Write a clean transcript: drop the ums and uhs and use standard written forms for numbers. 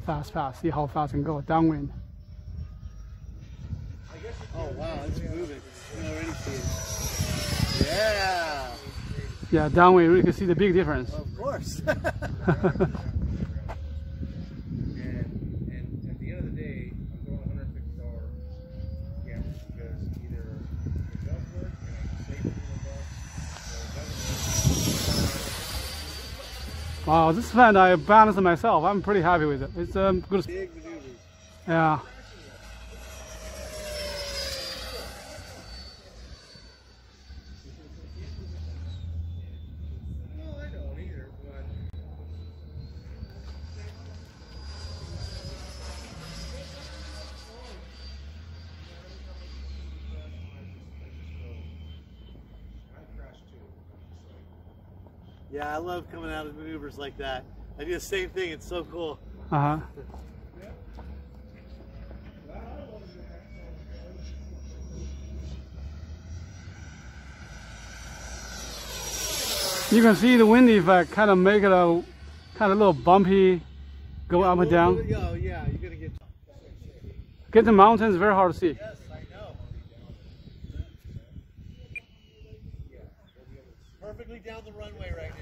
Fast pass. See how fast it can go. Downwind. Oh wow, it's moving. You can already see it. Yeah. Yeah, downwind. You can see the big difference. Of course. And at the end of the day, I'm going $150 gas because either it does work and I can save $100 or it doesn't work. Wow, this fan I balanced myself. I'm pretty happy with it. It's good. Big maneuvers. Yeah. Well, I don't either, but I crashed too. Yeah, I love coming out of maneuvers like that. I do the same thing. It's so cool. Uh-huh. You can see the wind effect kind of make it a kind of little bumpy, go up and down. Oh yeah, you're gonna get. Get the mountains very hard to see. Yes, I know. Perfectly down the runway right now.